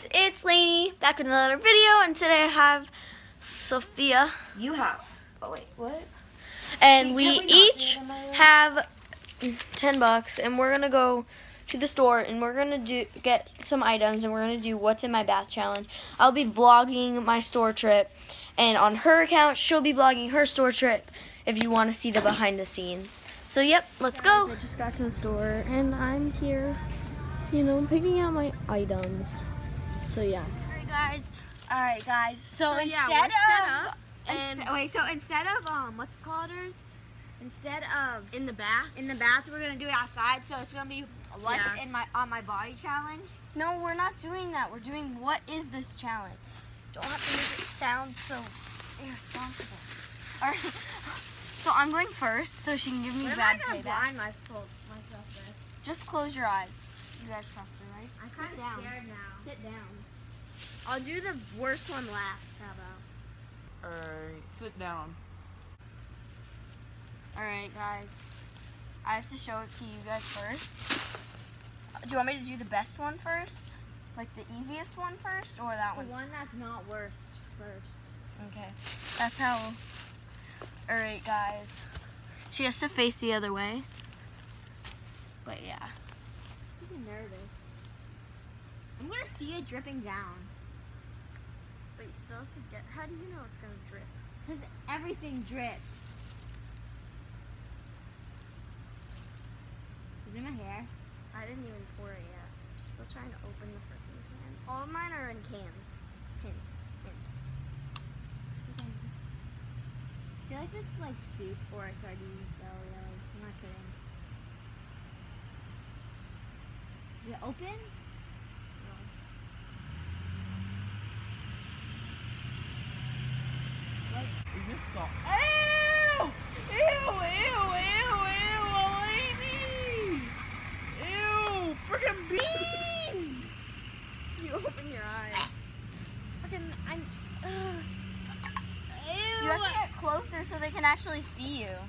it's Lainey back with another video, and today I have Sophia. You have. Oh wait, what? And we each have $10, and we're gonna go to the store and we're gonna get some items, and we're gonna do what's in my bath challenge. I'll be vlogging my store trip, and on her account, she'll be vlogging her store trip. If you want to see the behind the scenes. So yep, let's go. I just got to the store and I'm here, you know, picking out my items. So yeah. All right, guys. So yeah, instead we're of set up and instead of what's it called? Instead of in the bath, we're gonna do it outside. So it's gonna be what's in on my body challenge. No, we're not doing that. We're doing what is this challenge. Don't have to make it sound so irresponsible. All right. So I'm going first, so she can give me bad payback. Blind myself with? Just close your eyes. You guys trust me, right? I'm kind of scared now. Sit down. I'll do the worst one last. How about? Alright, sit down. Alright, guys. I have to show it to you guys first. Do you want me to do the best one first? Like the easiest one first, or that one? The one that's not worst first. Okay. That's how... Alright, guys. She has to face the other way. But yeah. I'm getting nervous. I'm gonna see it dripping down. But you still have to get... How do you know it's gonna drip? Because everything drips. Is it in my hair? I didn't even pour it yet. I'm still trying to open the freaking can. All of mine are in cans. Hint. I feel like this is like soup or sardines though, really. I'm not kidding. Is it open? No. What is this salt? Ew! Ew, Lainey! Ew, freaking beans! You open your eyes. Freaking, You have to get closer so they can actually see you.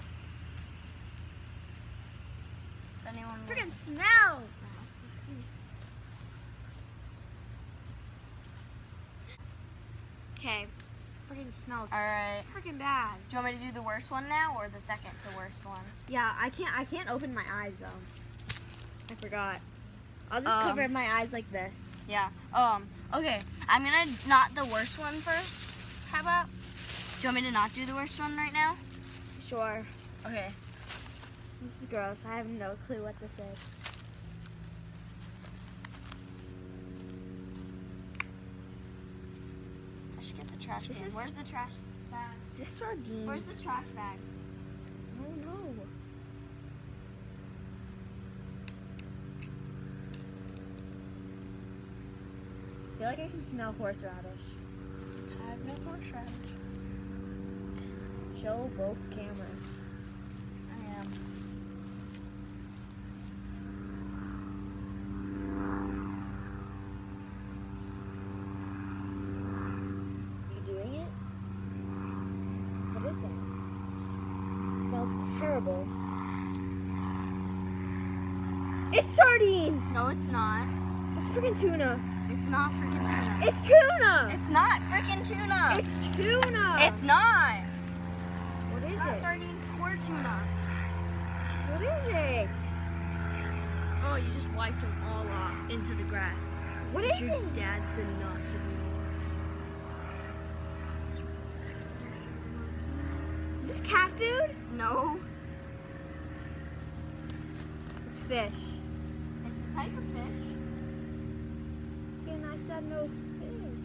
If anyone freaking smell! Okay, freaking smells Alright. freaking bad. Do you want me to do the worst one now, or the second to worst one? Yeah, I can't open my eyes though. I forgot. I'll just cover my eyes like this. Yeah. Okay. I'm gonna not the worst one first. How about? Do you want me to not do the worst one right now? Sure. Okay. This is gross. I have no clue what this is. I should get the trash can. Where's the trash bag? This sardines. Where's the trash bag? Oh no. I feel like I can smell horseradish. I have no horseradish. Show both cameras. I am. Are you doing it? What is that? It smells terrible. It's sardines! No, it's not. It's freaking tuna. It's not freaking tuna. It's tuna! It's not freaking tuna. It's tuna! It's not. What is Not it? sardines or tuna. What is it? Oh, you just wiped them all off into the grass. What Which is your it? dad said not to do. Is this cat food? No. It's fish. It's a type of fish. And I said no fish.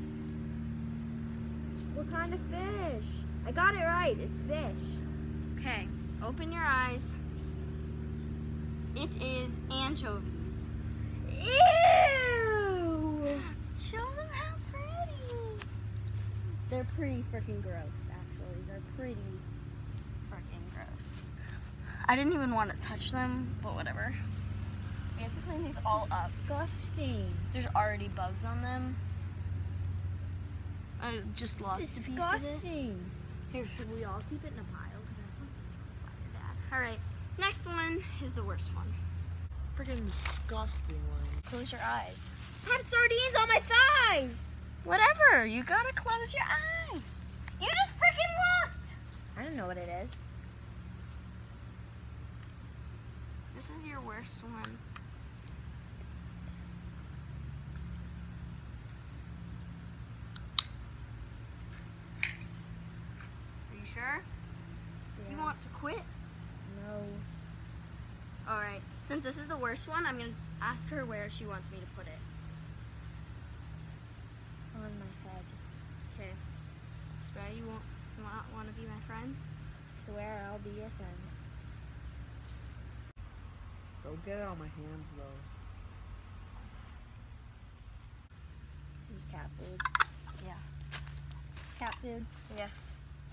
What kind of fish? I got it right. It's fish. Okay, open your eyes. It is anchovies. Ew! Show them how pretty. They're pretty freaking gross, actually. They're pretty. Freaking gross. I didn't even want to touch them, but whatever. We have to clean these all up. Disgusting. There's already bugs on them. I just lost a piece of it. Disgusting. Here, should we all keep it in a pile? Alright, next one is the worst one. Freaking disgusting one. Close your eyes. I have sardines on my my thighs. Whatever. You gotta close your eyes. You just freaking looked. I don't know what it is. This is your worst one. Are you sure? You want to quit? No. Alright. Since this is the worst one, I'm going to ask her where she wants me to put it. On my head. Okay. Swear you won't want to be my friend? Swear I'll be your friend. Don't get it on my hands though. This is cat food. Yeah. Cat food. Yes.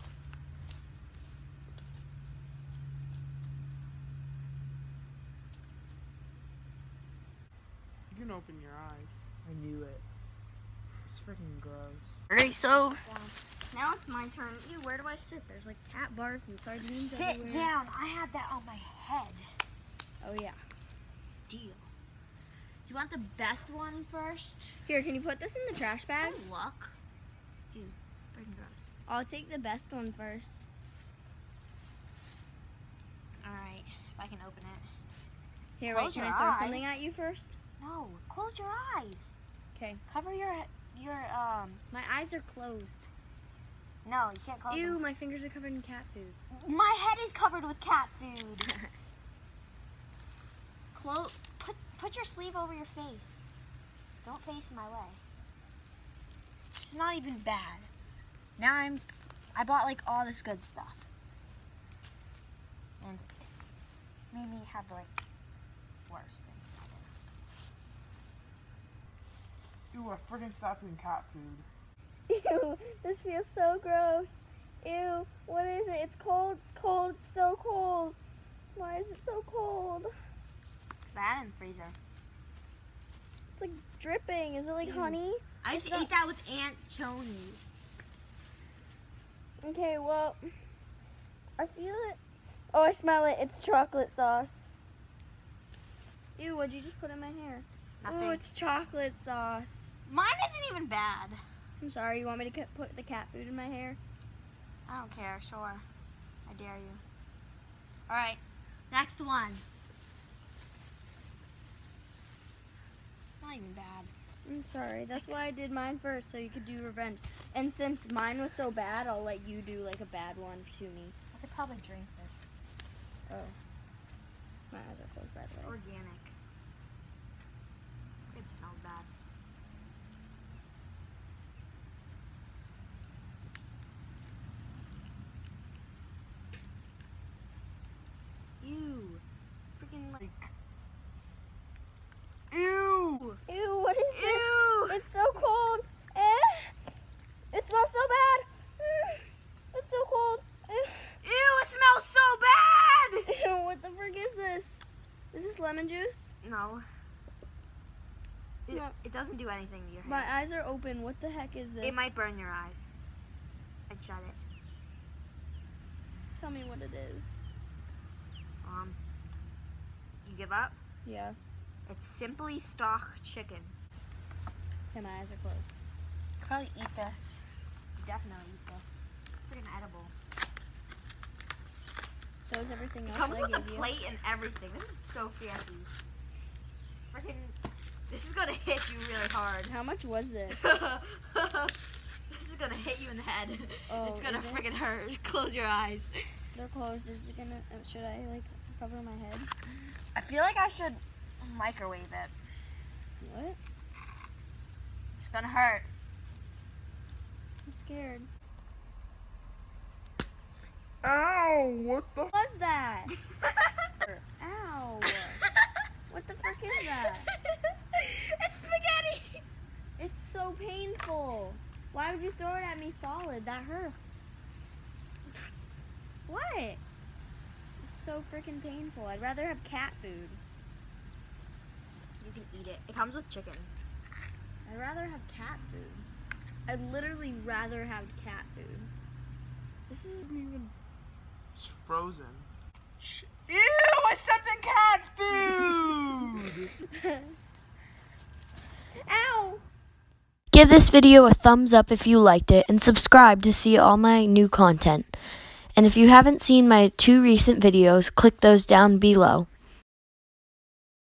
You can open your eyes. I knew it. It's freaking gross. Alright, so now it's my turn. Ew, where do I sit? There's like cat barf and sardines Sit everywhere. down. I have that on my head. Oh yeah. Deal. Do you want the best one first? Here, can you put this in the trash bag? Good luck. Ew, freaking gross. I'll take the best one first. Alright, if I can open it. Here, Close wait, can your I throw eyes. something at you first? No, close your eyes. Okay. Cover your My eyes are closed. no, you can't close Ew, them. my fingers are covered in cat food. My head is covered with cat food. Put your sleeve over your face. Don't face my way. It's not even bad. Now I bought like all this good stuff. And it made me have like worse things. Ew, I freaking stopped eating cat food. Ew, this feels so gross. Ew, what is it? It's cold, it's cold, it's so cold. Why is it so cold? I had it in the freezer. It's like dripping. Is it like Ew. honey? I used It's to not- eat that with Aunt Choni. Okay, well, I feel it. Oh, I smell it. It's chocolate sauce. Ew, what'd you just put in my hair? Nothing. Ooh, it's chocolate sauce. Mine isn't even bad. I'm sorry, you want me to put the cat food in my hair? I don't care, sure. I dare you. Alright, next one. Not even bad. I'm sorry. That's why I did mine first, so you could do revenge. And since mine was so bad, I'll let you do like a bad one to me. I could probably drink this. Oh. My eyes are closed, by the way. Organic. It smells bad. Ew. Freaking like. Ew! Ew, what is this? Ew! It's so cold. It smells so bad. It's so cold. Ew, it smells so bad! Ew, what the frick is this? Is this lemon juice? No. No. It doesn't do anything to your hair. My eyes are open. What the heck is this? It might burn your eyes. I'd shut it. Tell me what it is. You give up? Yeah. It's Simply Stock Chicken. Okay, my eyes are closed. Probably eat this. You definitely eat this. Freaking edible. So is everything It else comes I with a gave you? plate and everything. This is so fancy. Freaking, this is gonna hit you really hard. How much was this? This is gonna hit you in the head. Oh, It's gonna is it? freaking hurt. Close your eyes. They're closed. Is it gonna? Should I like cover my head? I feel like I should microwave it. What? It's gonna hurt. I'm scared. Ow! What the? What was that? Ow! What the frick is that? It's spaghetti. It's so painful. Why would you throw it at me solid? That hurts. What? It's so freaking painful. I'd rather have cat food. You can eat it. It comes with chicken. I'd rather have cat food. I'd literally rather have cat food. This is Even. It's frozen. Ew! I stepped in cat food! Ow! Give this video a thumbs up if you liked it, and subscribe to see all my new content. And if you haven't seen my 2 recent videos, click those down below.